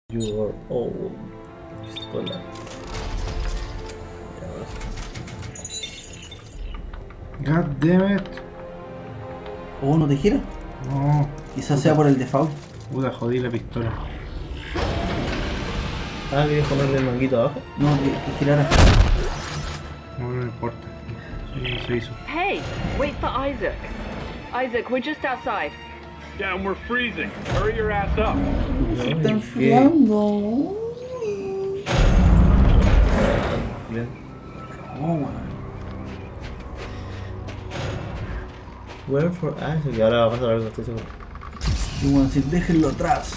Your own pistola. God damn it. Oh, ¿no te gira? No. Quizás sea por el default. Puta, jodí la pistola. Ah, ¿quieres ponerle el manguito abajo? No, que girara. No importa. Sí, se hizo. Hey, wait for Isaac. Isaac, we're just outside. Yeah, and we're freezing. Hurry your ass up. Se está enfriando. Bien. Oh, man. Where for Isaac. Y ahora va a pasar algo, estoy seguro. Y bueno, si déjenlo atrás.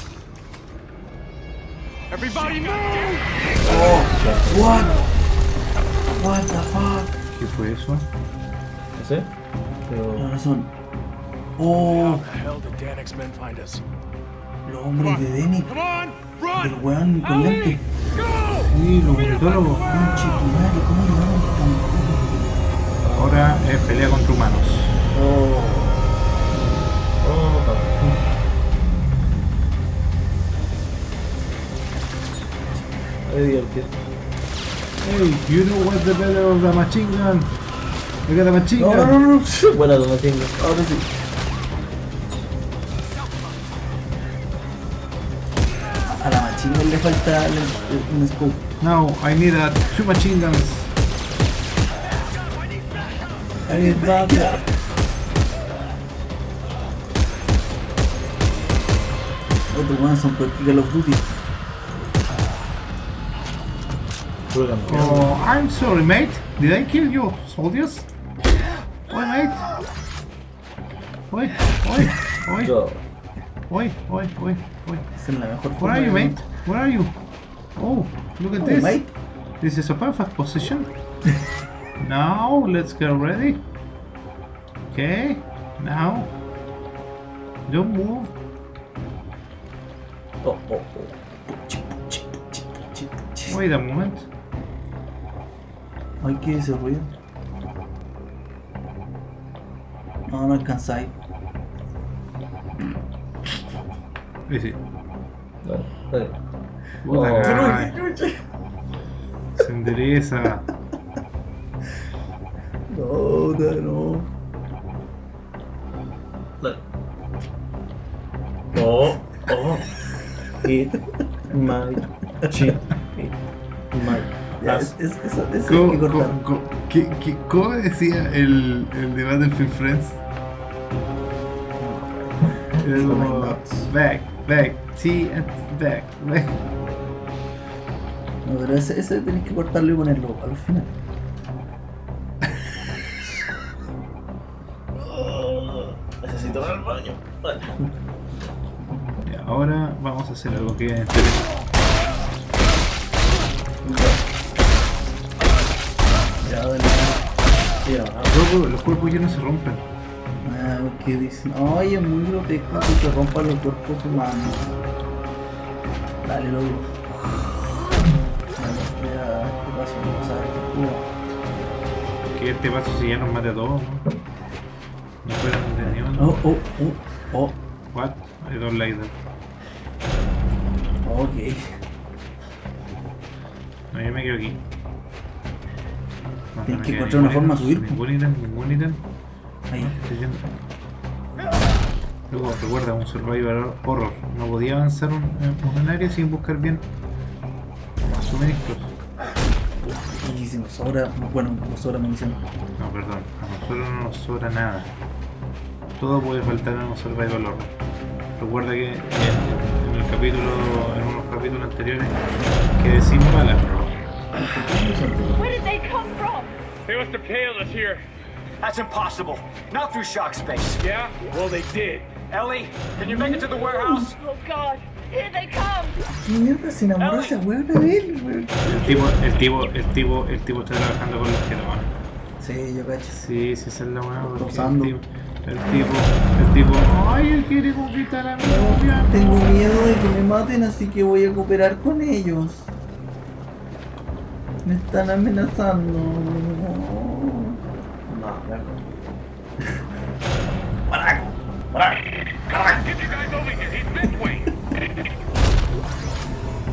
Everybody move! Oh, what? What the fuck? ¿Qué fue eso? No sé. Pero. La razón. Oh, the hell did Dan X-Men find us? los hombres de Denny. Come on, El run! weón con lente. Go! Sí, los ornitólogos. Conche tu madre, ¿cómo le damos tan? Ahora es pelea contra humanos. Es divertido. Hey, you know what's the better of the machine gun? Look at the machine No, gun. no, no, no. Buena toma, tengo. Ahora sí. A la machina le falta un scope. Now I need two machine guns. Ahí va. Otros buenos son por Call of Duty. Puro campeón. Oh, I'm sorry, mate. Did I kill you, soldiers? Oi, mate. Oi, oi, oi, Yo. oi, oi, oi, oi. Esa es la mejor Where forma are you, de- mate? Where are you? Oh, look at Oh, this. mate. This is a perfect position. Now, let's get ready. Okay, now. Don't move. Oh, oh, oh. Wait a moment. Ay, ¿qué es ese ruido? No, no alcanzáis. Sí. Dale, dale. Puta Oh. caray. Se endereza. No, no. Dale. Oh, oh. Hit my chin. Hit my Ya, ass. eso hay que cortar. ¿Cómo decía el de Battlefield Friends? Era Oh my como nuts. back, back. No, pero ese tenés que cortarlo y ponerlo al final. Necesito ir al baño. Vale. Ya, ahora vamos a hacer algo que es interesante. Ya, dale. Ya, Los cuerpos ya no se rompen. Ah, ¿qué dicen? Ay, es muy grotesco que se rompan los cuerpos humanos. Dale, loco. Dale, ya, ¿qué pasa? O sea, Que este paso si ya nos mate a todos, ¿no? No fueron de ni oh, uno. oh. What? I don't like that. Ok. No, yo me quedo aquí. No, Tienes me que queda encontrar una ningún forma de ítem, subir. Ningún ítem. Ahí. Estoy yendo. Luego, recuerda, un survival horror. No podía avanzar un área sin buscar bien suministros. Y si nos sobra, bueno, nos sobra munición. No, perdón. A nosotros no nos sobra nada. Todo puede faltar en un survival horror. Recuerda que en el capítulo, en unos capítulos anteriores, que decimos balas. Where did they come from? They must have tailed us here. That's impossible. Not through shock space. Yeah? Well, they did. Ellie, can you make it to the warehouse? Oh God, here they come! ¿Qué mierda se enamoró esa weón de él, weón? El tipo está trabajando con los que toman. Sí, yo cacho. Sí, esa es la weá. porque Posando. El tipo, ay, él quiere conquistar a mi novia. Tengo miedo de que me maten, así que voy a cooperar con ellos. Me están amenazando. no, perdón. Get you guys over here. He's this way.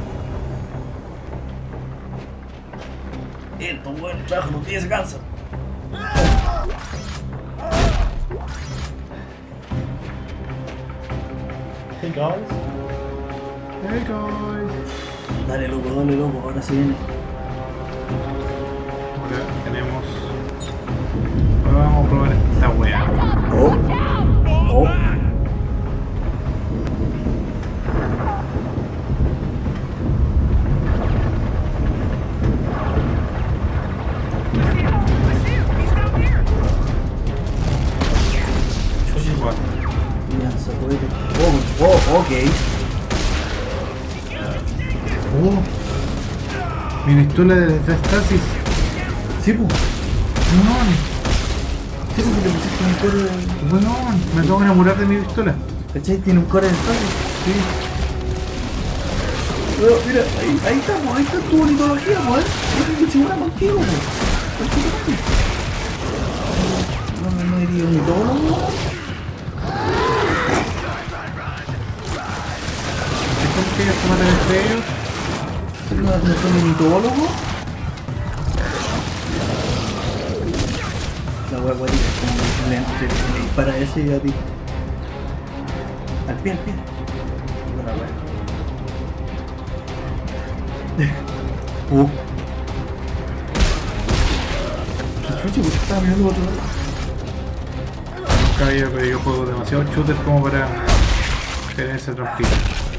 Esto, bueno, trabajo, los días se cansan. Hey guys. Hey guys. Dale loco, ahora se viene. Ahora tenemos. Ahora vamos a probar esta wea. Oh. Igual. Lanza cohete. Ok. Mi pistola de estasis. Sí, pues. Weón, Sí, pues, si le pusiste un core. weón, me acabo de enamorar de mi pistola. ¿Cachai? Tiene un core de espacio. Sí. Pero, mira, ahí estamos, ahí está tu mitología, pues. Yo creo que se una contigo, pues. No diría un mitólogo. ¿Cómo que ya se matan entre ellos? No son mitólogo. La wea guarita es como un lente que le dispara a ese y a ti. Al pie. Buena wea. Chuchi, ¿por qué estaba mirando otro lado? Caballero, pero yo juego demasiado shooter como para tener ese trampito.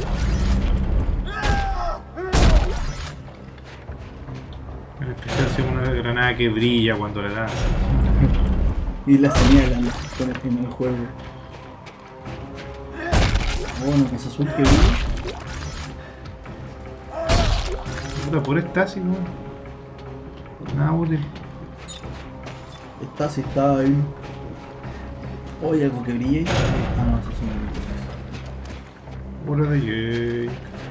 En especial si es una granada que brilla cuando le das. Y la señalan con el primer juego. Bueno, con ese azul que vi. Puta, pura estasis, weón. Nada útil. Está ahí. Oye, algo que brille. Ah, no, eso son cosas. Pura de Jake.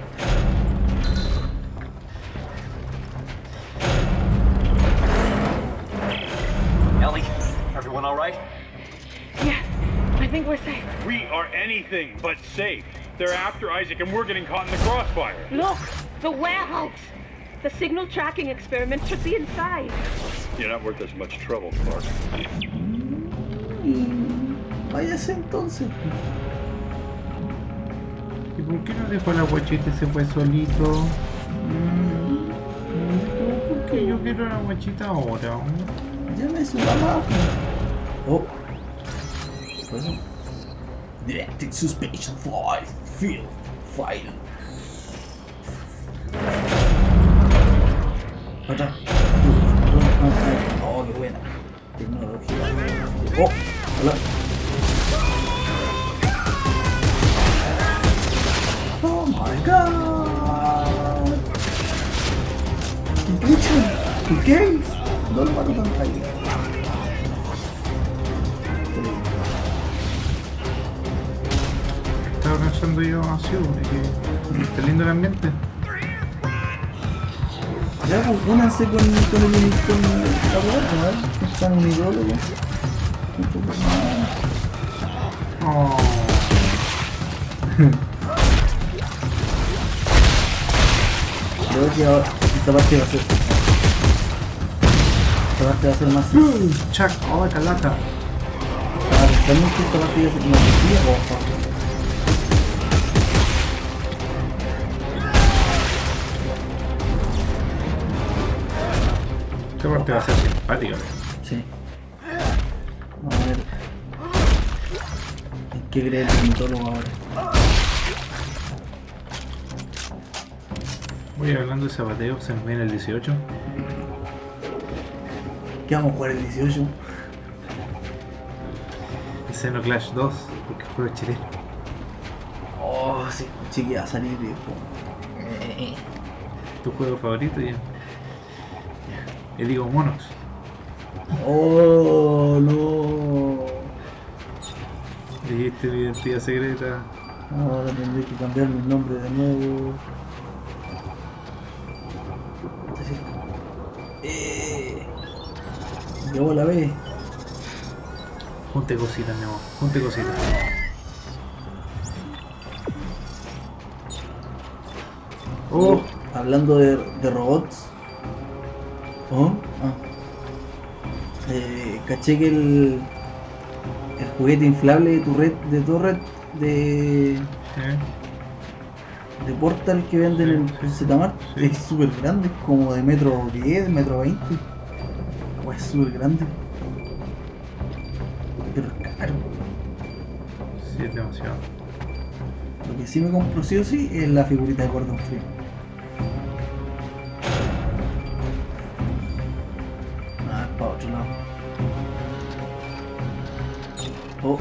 Ellie, everyone all right? Yeah, I think we're safe. We are anything but safe. They're after Isaac and we're getting caught in the crossfire. Look, the warehouse. The signal tracking experiment should be inside. You're not worth as much trouble, Clark. Váyase entonces. ¿Y por qué no dejó la guachita y se fue solito? ¿Por qué yo quiero la guachita ahora? Llame a su mamá. Oh. ¿Qué fue eso? Detecting suspicion file. Field. File. Otra. Oh, qué buena. Tecnología. Oh, hola. Oh my god. ¿Qué? No lo mato tan fácil. Estaba pensando yo así, que está lindo el ambiente. Ya, pues, únanse con la puerta, ¿no? Están un idólogo. Oh. Creo que ahora esta parte va a ser. Esta parte va a ser más. Chuck, oh, calata. Estaba pensando que esta parte iba a ser más sencilla. Esta parte va a ser simpática. Sí. Vamos a ver. ¿En qué cree el mitólogo ahora? Voy hablando de zapateo, se nos viene el 18. ¿Qué vamos a jugar el 18? El Xenoclash 2, porque es juego chileno. Oh, sí, chiqui, va a salir viejo. ¿Tu juego favorito ya? Y digo Monox. Oh, no. Dijiste mi identidad secreta. Ahora tendré que cambiar mi nombre de nuevo. Llevo la B. Junte cositas, mi amor. Junte cositas. Oh, Hablando de robots, Oh, caché que el juguete inflable de Torret de Portal que venden en el Zmart es súper grande, es como de metro 10, metro 20. O es súper grande. Pero es caro. Sí, es demasiado. Lo que sí me compro sí o sí es la figurita de Gordon Freeman. Ah, es para otro lado. Oh.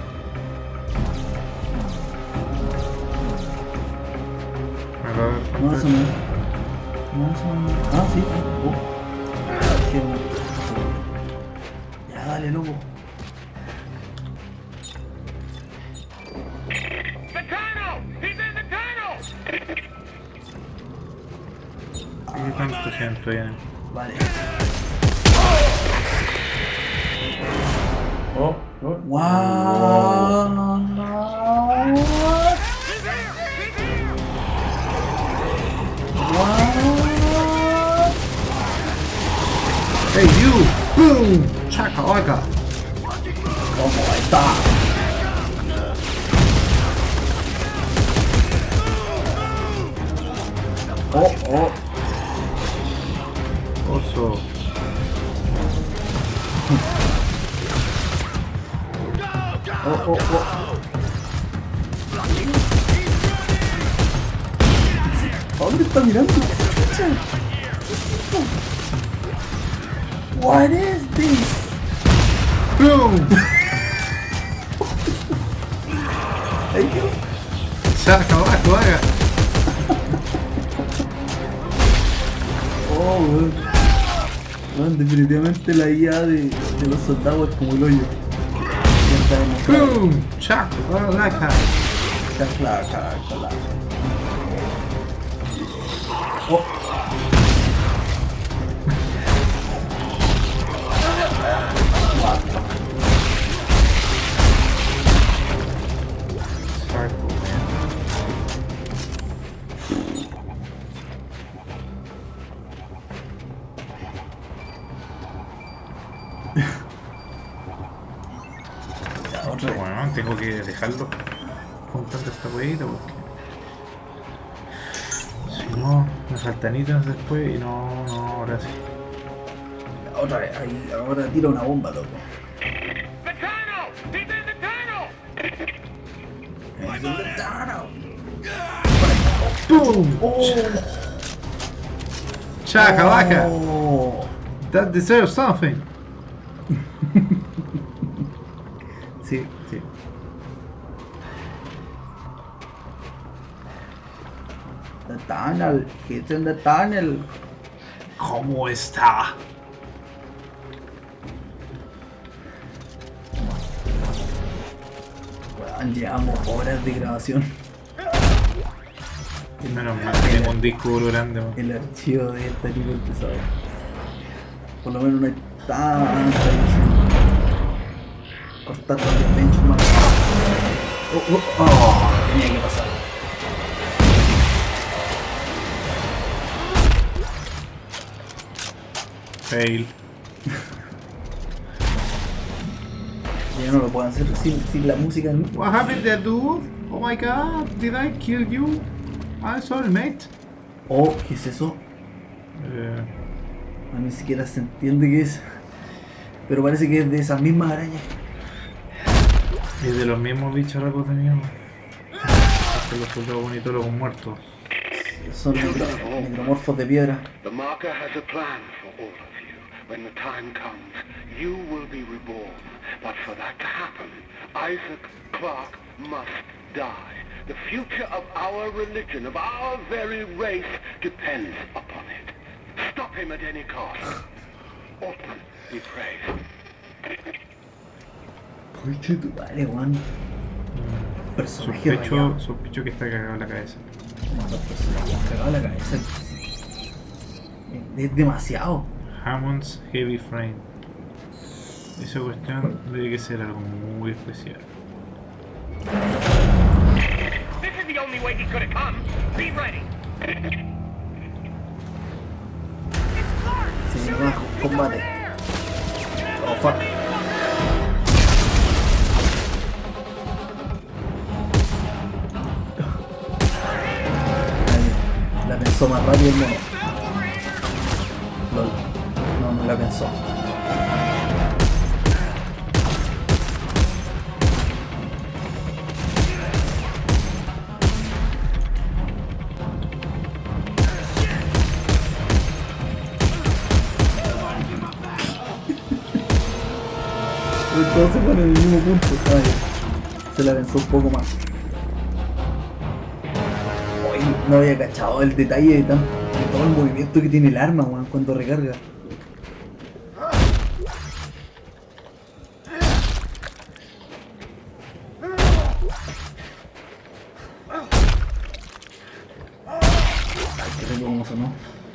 Me acabo de dar No, cuenta. eso no. No, eso no. Ah, sí. Oh. Sí, no. Ya, dale, loco. The tunnel! He's in the tunnel! ¿Qué tanto siento ya? Vale. Oh, oh. Wow. Hey you! Boom! Chakalaka! ¿Cómo está? Oh, oh. Oso. Oh, oh, oh. ¿A dónde está mirando? What is this? Boom! Chakalaka! Oh, weón. Weón, definitivamente la IA de los soldados es como el hoyo. Ya está demostrado. Boom! Chakalaka! Chaclaca. Oh. Circle, man. Ya, otra vez. Bueno, tengo que dejarlo juntando esta huevita porque si no me faltan ítems después y no, ahora sí. Ya, otra vez. Ahí, ahora tira una bomba, loco. The tunnel! He's in the tunnel! Es un ventano. Boom! Chakalaka! Oh. That deserves something! Sí, sí. The tunnel. It's in the tunnel. ¿Cómo está? Weón, llevamos horas de grabación. Menos mal que tengo un disco duro grande, man. El archivo de esta tipo pesado. Por lo menos no hay tanta edición. Cortando el benchmark. Tenía que pasar. Fail. Ya no lo puedo hacer sin la música. What happened there, dude? Oh my god, did I kill you? I'm sorry, mate. Oh, ¿qué es eso? Ni siquiera se entiende qué es. Pero parece que es de esas mismas arañas. Es de los mismos bicharracos de mierda. Hasta los soldados bonitólogos muertos. Son necromorfos de piedra. The marker has a plan for all of you. When the time comes, you will be reborn. But for that to happen, Isaac Clarke must die. The future of our religion, of our very race, depends upon it. Stop him at any cost. Orphan, be praised. Conche tu madre, weón. Personaje rayado. Sospecho que está cagado en la cabeza. Cagado la cabeza. Es demasiado. Hammond's Heavy Frame. Esa cuestión debe que ser algo muy especial. This is the only way he could have come. Be ready. Sí, no, Combate. Oh, fuck. Ahí, la pensó más rápido el mono. Lol. No la pensó. Todos se ponen en el mismo punto. Ah, ya. Se la pensó un poco más. Uy, no había cachado el detalle de todo el movimiento que tiene el arma, weón, cuando recarga. Ay, qué rico como sonó.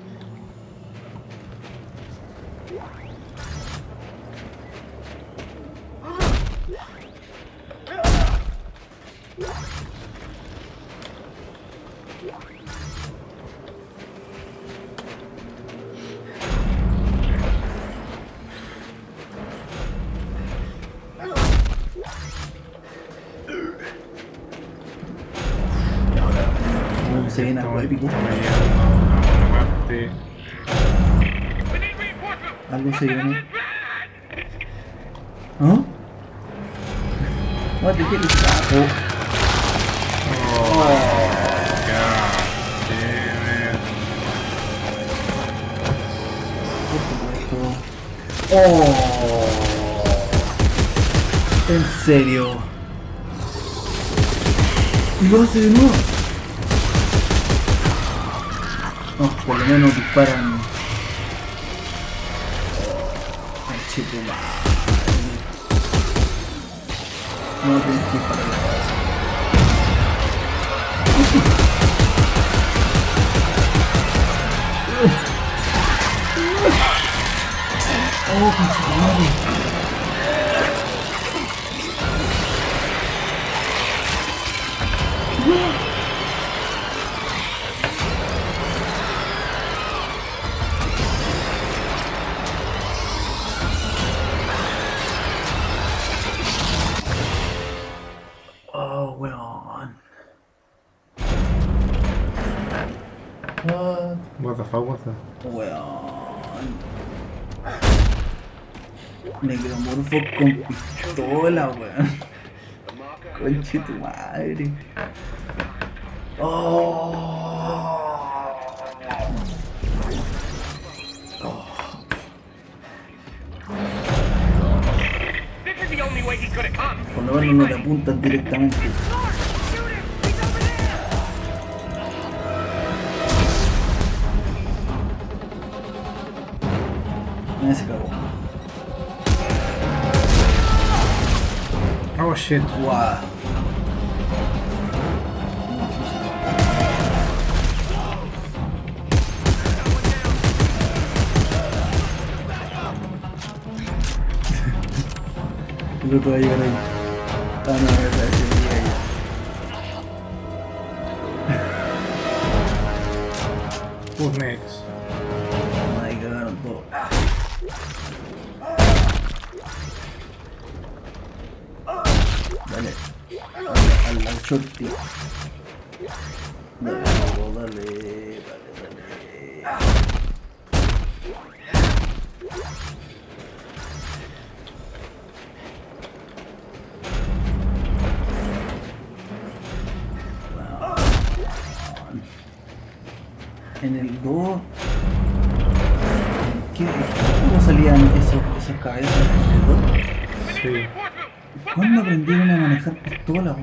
Se viene algo épico. Algo se viene. ¿Ah? What the hell is that? Oh, en serio. Y lo hace de nuevo. No, por lo menos disparan. Ay, chico, no tienes que disparar la cabeza. Oh, pinche madre. Oh, weón. What the fuck was that? Weón. Necromorfo con pistola, weón. Conche tu madre. Oh. Por lo menos no te apuntan directamente. Nadie se cagó. Oh shit. Wow. El otro va a llegar ahí. Ah, no, verdad, que llega ahí. Who's next? Ahí cagaron todo. Dale. Al shorty. Dale, dale. En el 2, ¿cómo salían esas cabezas en el 2? Sí. ¿Cuándo aprendieron a manejar pistolas?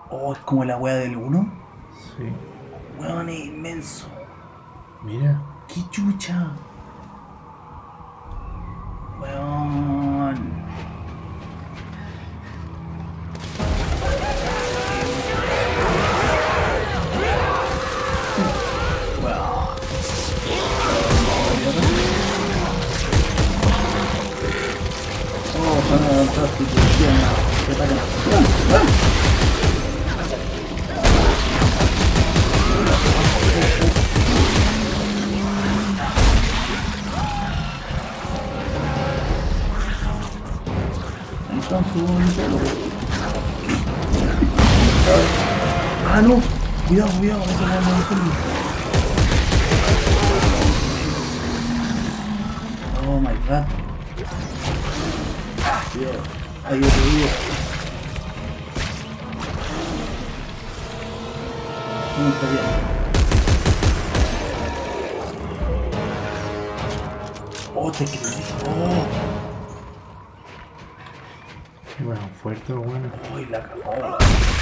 Oh, es como la wea del 1. Sí. Weón, es inmenso. Mira. ¡Qué chucha! Weón. Oh, fantástico. ¿Qué atacan? Ah, no. Cuidado, cuidado. Esa weá no es un... Oh my god. Cuidado. Ahí otro día. ¿Cómo está bien? Oh, te creí. Oh. Bueno, fuerte o bueno. Uy, la cagó.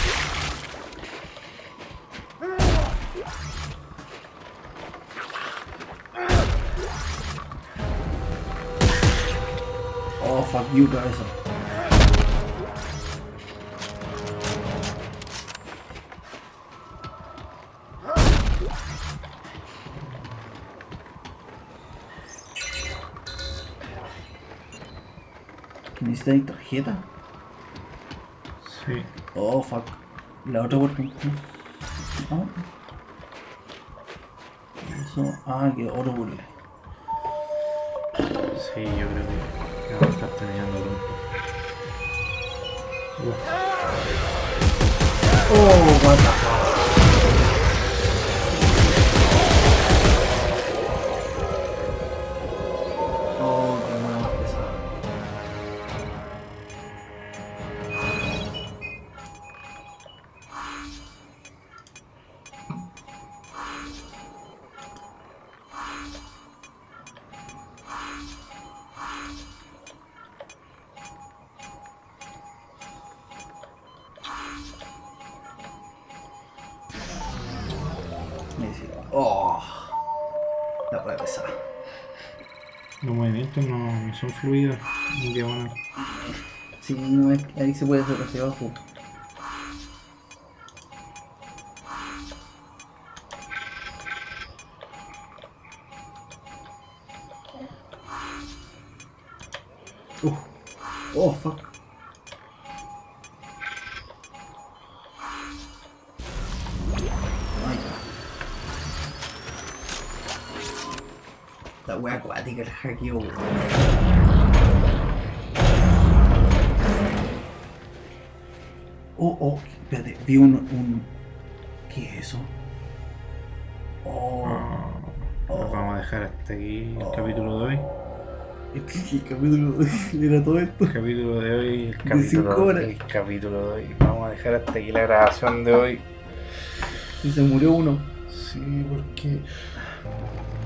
Oh, fuck you, cabeza. ¿Necesitáis tarjeta? Sí. Oh, fuck. La otra puerta. Ah. Eso. Ah, que oro burle. Sí, yo creo que vamos a estar terminando pronto. Oh, what the fuck. Oh, qué buena más pesada. Oh, la hueá pesada. Los movimientos no son fluidos en diagonal. Sí, no es, ahí se puede hacer hacia abajo. Oh, fuck. Ay. La wea acuática la hackeó. Oh, espérate, vi un... ¿Qué es eso? Oh, Nos vamos a dejar hasta aquí el capítulo de hoy. ¿qué capítulo era todo esto? El capítulo de hoy, De 5 horas. el capítulo de hoy. Vamos a dejar hasta aquí la grabación de hoy. Y se murió uno. Sí, porque